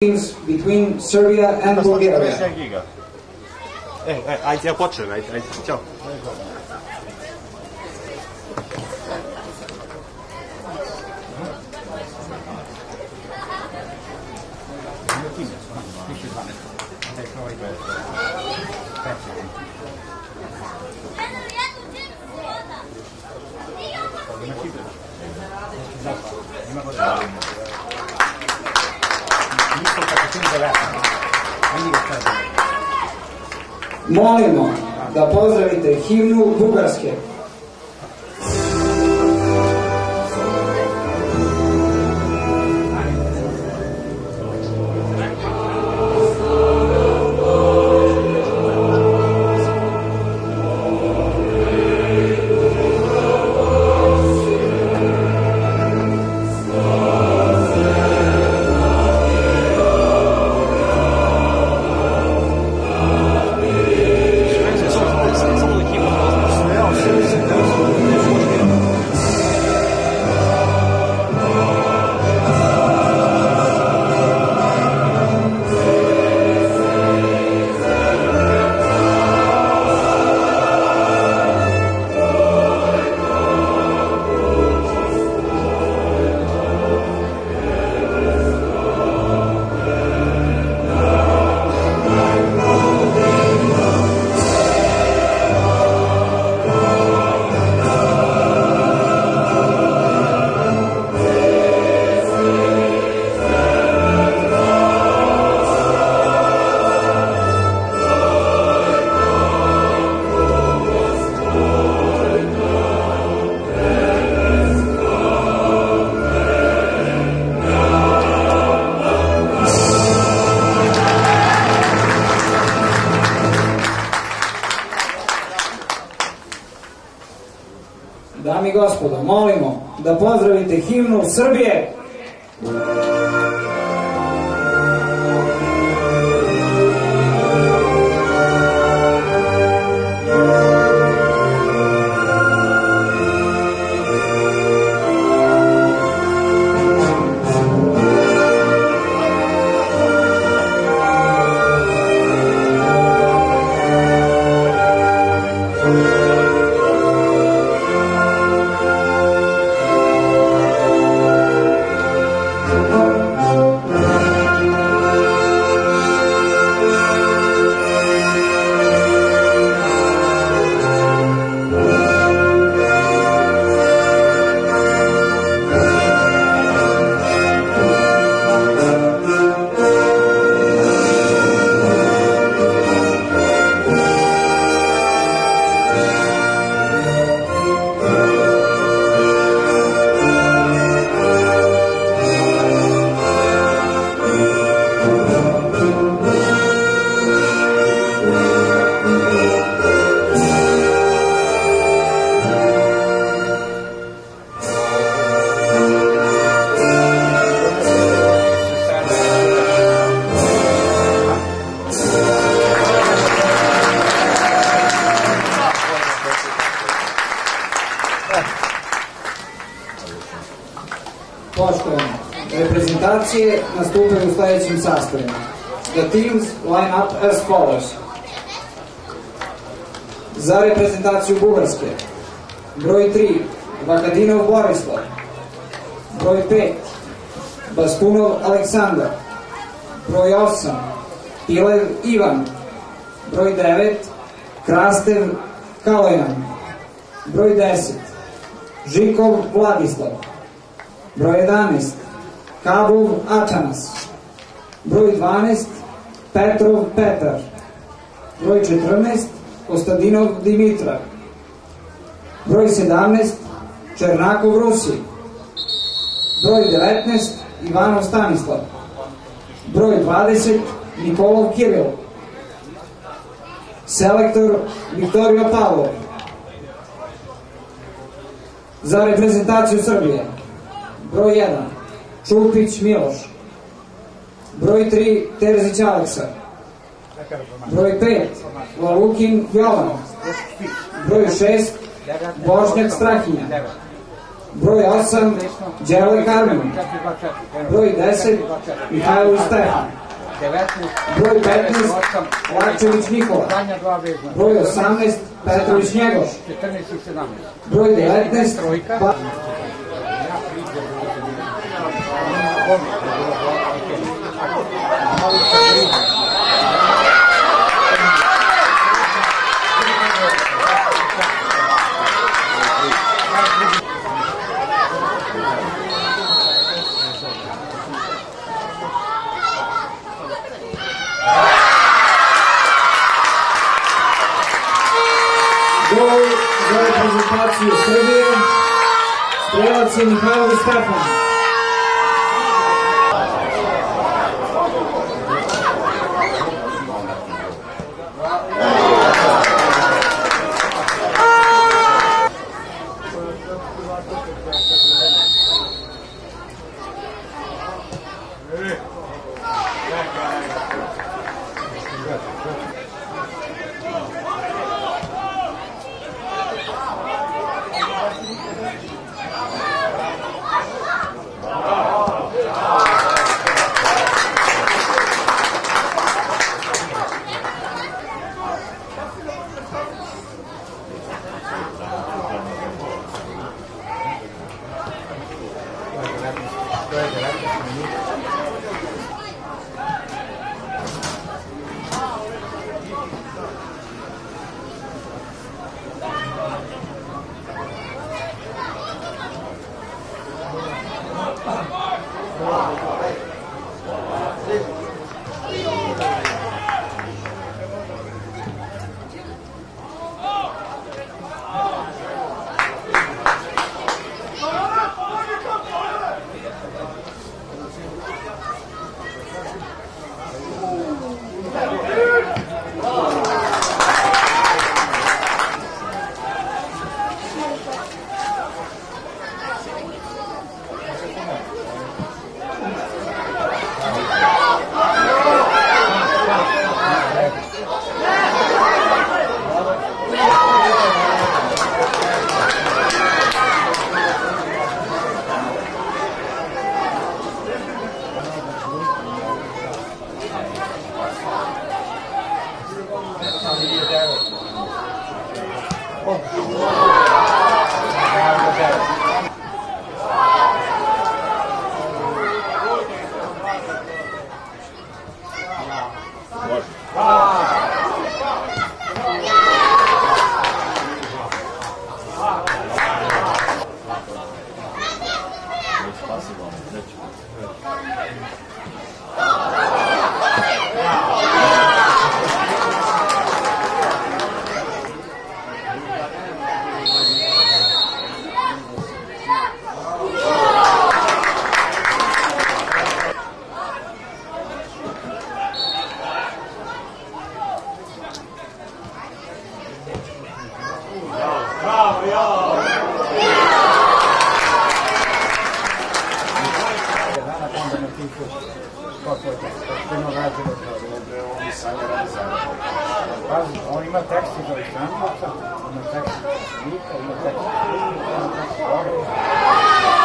Teams between Serbia and Bulgaria. Ajde, ja počnem, ajde, ćao. Molimo da pozdravite himnu Bugarske. Dame i gospodo, molimo da pozdravite himnu Srbije. Poštovane, reprezentacije nastupaju u sledećim sastavima. The teams line up as follows. Za reprezentaciju Bugarske, broj 3, Vakadinov Borislav, broj 5, Bastunov Aleksandar, broj 8, Pilev Ivan, broj 9, Krastev Kalojan, broj 10, Žikov Vladislav, broj 11, Kabov Atanas, broj 12, Petrov Petar, broj 14, Kostadinov Dimitra, broj 17, Černakov Rusi, broj 19, Ivanov Stanislav, broj 20, Nikolov Kiril, selektor Viktorija Pavlov. Za reprezentaciju Srbije, broj 1, Čupić Miloš, broj 3, Terzić Aleksa, broj 5, Lalukin Jovan, broj 6, Bošnjak Strahinja, Broj 8, Đerle Karmen. Broj 10, Mihajlović Stefan. Broj 15, Lakčević Nikola. Broj 18, Petrović Njegoš. Broj 19, gol za reprezentaciju Srbije, strelac je Mihajlović Stefan. On ima tekst iz Aleksandrovca, ima tekst iz Lika, ima tekst iz Lika, ima tekst iz Lika.